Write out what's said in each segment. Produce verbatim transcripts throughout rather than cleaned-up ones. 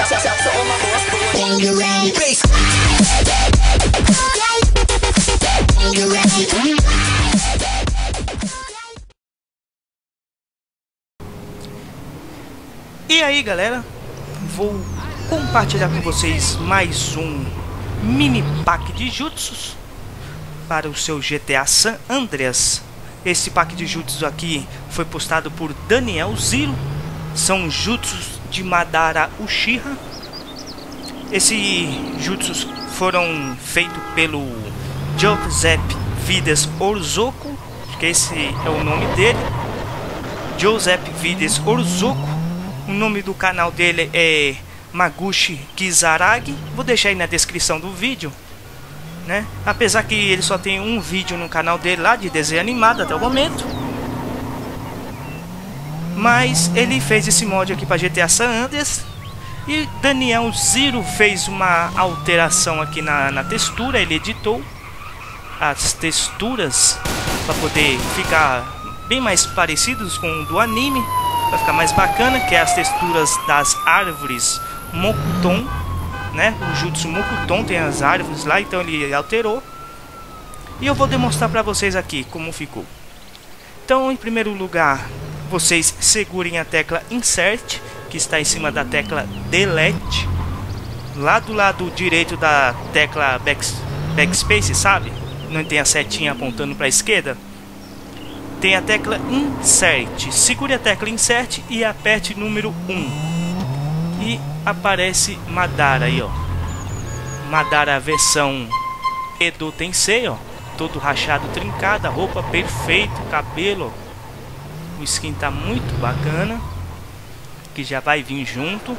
E aí galera, vou compartilhar com vocês mais um mini pack de jutsus para o seu G T A San Andreas. Esse pack de jutsus aqui foi postado por Daniel Zero. São jutsus de Madara Uchiha. Esses jutsus foram feitos pelo Joseph Vides Orzoco, acho que esse é o nome dele, Joseph Vides Orzoco. O nome do canal dele é Maguchi Kizaragi. Vou deixar aí na descrição do vídeo, né? Apesar que ele só tem um vídeo no canal dele lá de desenho animado até o momento, mas ele fez esse mod aqui para G T A San Andreas. E Daniel Zero fez uma alteração aqui na, na textura. Ele editou as texturas para poder ficar bem mais parecidos com o do anime, para ficar mais bacana, que é as texturas das árvores Mokuton, né? O Jutsu Mokuton tem as árvores lá, então ele alterou. E eu vou demonstrar para vocês aqui como ficou. Então, em primeiro lugar, vocês segurem a tecla Insert, que está em cima da tecla Delete, lá do lado direito da tecla back, Backspace, sabe? Não tem a setinha apontando para a esquerda? Tem a tecla Insert. Segure a tecla Insert e aperte número um. E aparece Madara aí, ó. Madara versão Edo Tensei, ó. Todo rachado, trincado, roupa perfeito, cabelo. O skin tá muito bacana, que já vai vir junto,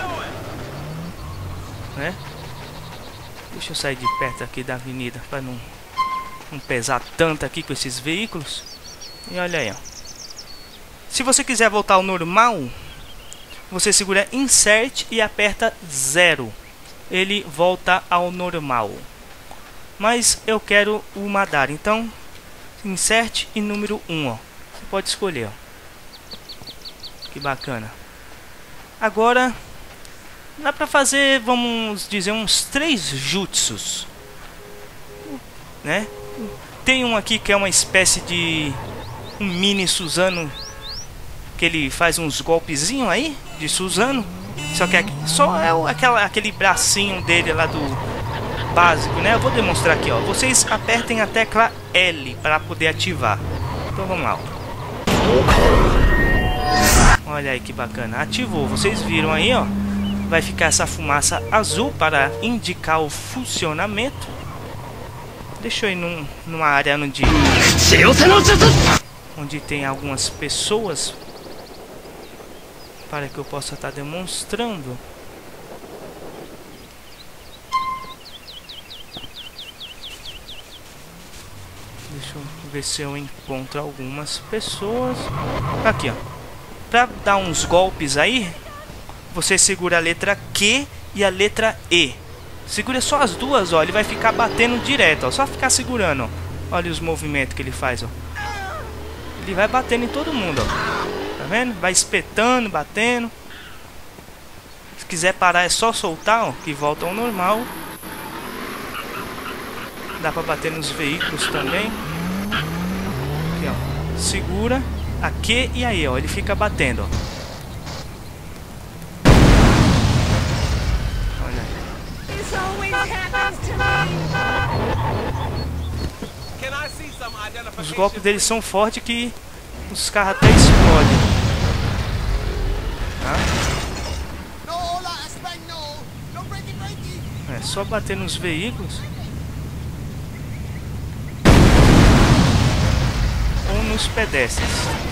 né? Deixa eu sair de perto aqui da avenida para não, não pesar tanto aqui com esses veículos. E olha aí, ó. Se você quiser voltar ao normal, você segura Insert e aperta zero. Ele volta ao normal. Mas eu quero o Madara, então Insert e número um, ó. Você pode escolher, ó. Que bacana. Agora dá pra fazer, vamos dizer, uns três jutsus, né? Tem um aqui que é uma espécie de um mini Suzano, que ele faz uns golpezinhos aí de Suzano, só que aqui, só é o, aquela, aquele bracinho dele lá do básico, né? Eu vou demonstrar aqui, ó. Vocês apertem a tecla L para poder ativar. Então vamos lá, ó. Olha aí que bacana, ativou, vocês viram aí, ó. Vai ficar essa fumaça azul para indicar o funcionamento. Deixa eu ir num, numa área onde onde tem algumas pessoas, para que eu possa estar demonstrando. Deixa eu ver se eu encontro algumas pessoas. Aqui, ó. Para dar uns golpes aí, você segura a letra Q e a letra E. Segura só as duas, ó. Ele vai ficar batendo direto, ó. Só ficar segurando, ó. Olha os movimentos que ele faz, ó. Ele vai batendo em todo mundo, ó. Tá vendo? Vai espetando, batendo. Se quiser parar é só soltar, ó, que volta ao normal. Dá pra bater nos veículos também. Aqui, ó. Segura aqui e aí, ó, ele fica batendo, ó. Olha. Os golpes deles são fortes que os carros até explodem. Tá? É só bater nos veículos ou nos pedestres.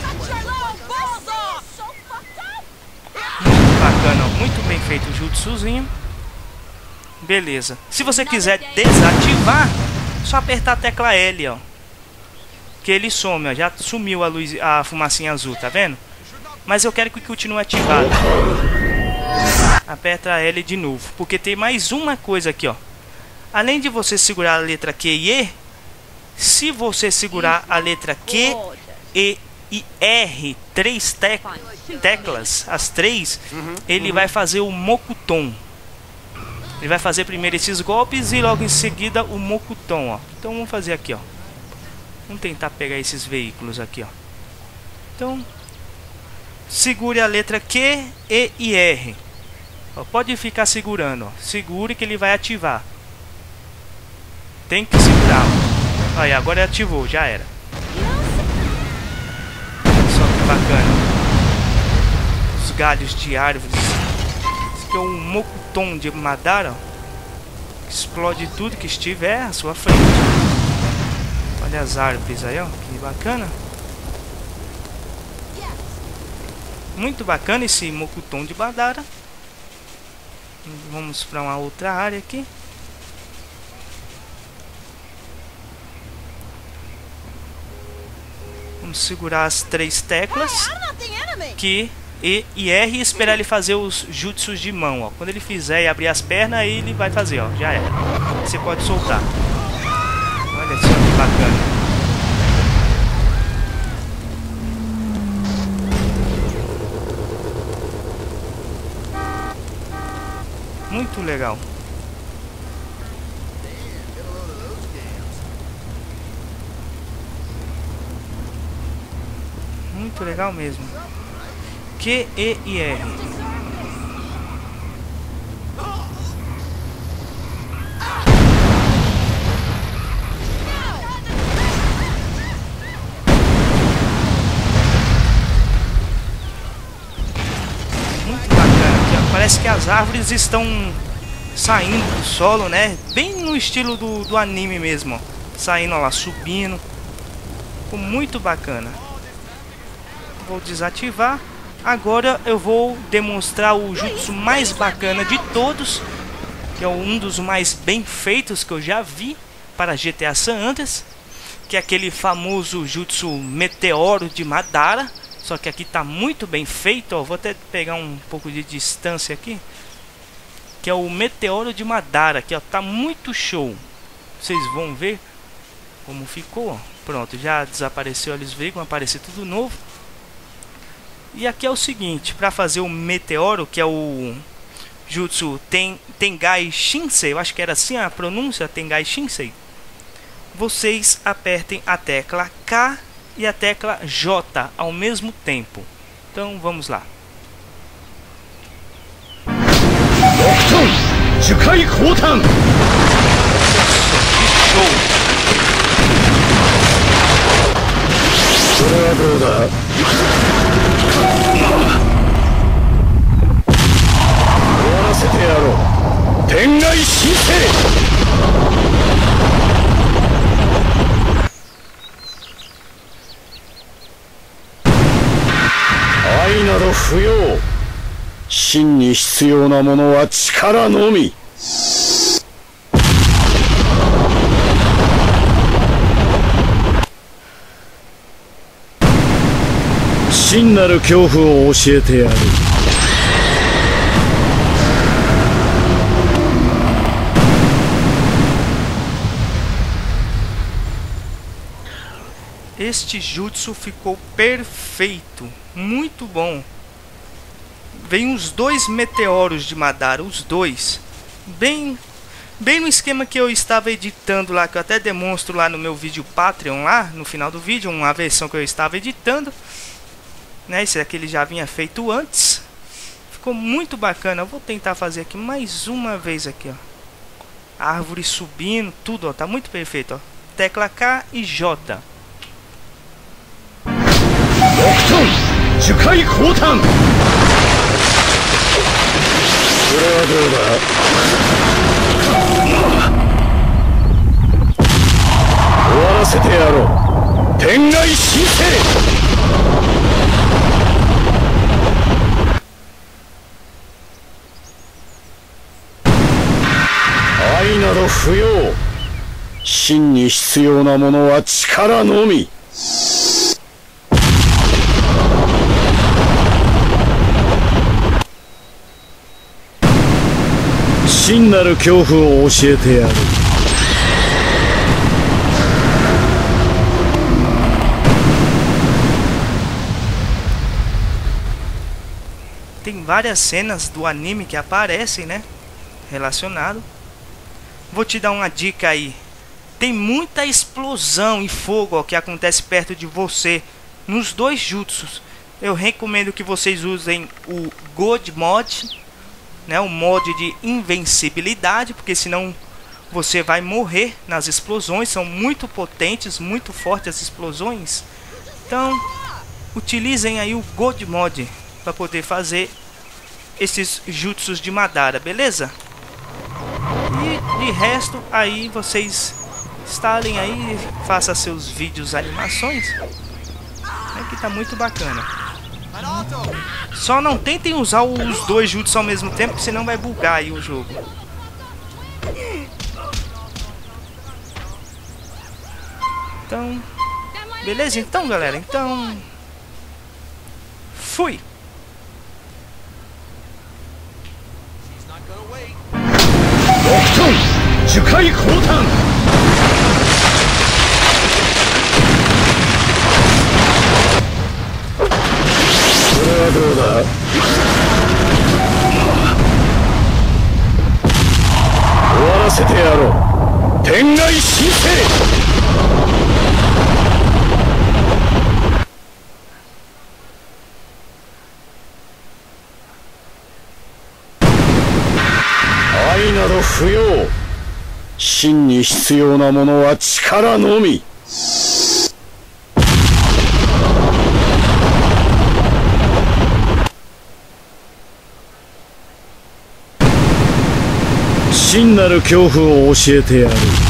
Bacana, ó. Muito bem feito o jutsuzinho. Beleza. Se você quiser desativar, só apertar a tecla L, ó. Que ele some, ó. Já sumiu a luz, a fumacinha azul, tá vendo? Mas eu quero que continue ativado. Aperta L de novo, porque tem mais uma coisa aqui, ó. Além de você segurar a letra Q e E, se você segurar a letra Q e e R, três tec teclas, as três, uhum, ele uhum. vai fazer o Mokuton. Ele vai fazer primeiro esses golpes e logo em seguida o Mokuton, ó. Então vamos fazer aqui, ó. Vamos tentar pegar esses veículos aqui, ó. Então, segure a letra Q, E e R. Ó, pode ficar segurando, ó. Segure que ele vai ativar. Tem que segurar. Aí, agora ativou, já era. Só que bacana. Os galhos de árvores. Esse aqui é um Mokuton de Madara, ó. Explode tudo que estiver à sua frente. Olha as árvores aí, ó. Que bacana. Muito bacana esse Mokuton de Madara. Vamos para uma outra área aqui. Vamos segurar as três teclas Q, E e R e esperar ele fazer os jutsus de mão, ó. Quando ele fizer e abrir as pernas, aí ele vai fazer, ó. Já era. Você pode soltar. Olha só que bacana. Muito legal. Muito legal mesmo. Q, E e R. Muito bacana. Parece que as árvores estão saindo do solo, né? Bem no estilo do, do anime mesmo, ó. Saindo, ó lá, subindo. Ficou muito bacana. Vou desativar. Agora eu vou demonstrar o jutsu mais bacana de todos, que é um dos mais bem feitos que eu já vi para G T A San Andreas, que é aquele famoso jutsu Meteoro de Madara. Só que aqui tá muito bem feito, ó. Vou até pegar um pouco de distância aqui, que é o Meteoro de Madara, que ó, tá muito show. Vocês vão ver como ficou, ó. Pronto, já desapareceu, eles veem, vai aparecer tudo novo. E aqui é o seguinte, para fazer o Meteoro, que é o Jutsu Ten, Tengai Shinsei, eu acho que era assim a pronúncia, Tengai Shinsei. Vocês apertem a tecla K e a tecla J ao mesmo tempo. Então vamos lá. Jukai Kotan. Tengai Shinsei. Aiなど不要。真に必要なものは力のみ。真なる恐怖を教えてやる。Este jutsu ficou perfeito, muito bom. Vem os dois meteoros de Madara, os dois, bem, bem no esquema que eu estava editando lá, que eu até demonstro lá no meu vídeo Patreon, lá no final do vídeo, uma versão que eu estava editando, né? Esse aqui ele já vinha feito antes. Ficou muito bacana. Eu vou tentar fazer aqui mais uma vez aqui, ó. Árvore subindo, tudo, ó, tá muito perfeito, ó. Tecla K e J. Jukai Kotan. これはどうだ。終わらせてやろう。天外神聖。愛など不要。真に必要なものは力のみ。真なる恐怖を教えてやる。 várias cenas do anime que aparecem, né? Relacionado. Vou te dar uma dica aí. Tem muita explosão e fogo, ó, que acontece perto de você nos dois jutsus. Eu recomendo que vocês usem o God Mod, né? O mod de invencibilidade, porque senão você vai morrer nas explosões. São muito potentes, muito fortes as explosões. Então, utilizem aí o God Mod para poder fazer esses jutsus de Madara, beleza? E de resto, aí vocês instalem aí, façam seus vídeos, animações, é que tá muito bacana. Só não tentem usar os dois jutsus ao mesmo tempo, senão vai bugar aí o jogo. Então, beleza? Então, galera, então fui. 愛など不要。真に必要なものは力のみ。真なる恐怖を教えてやる。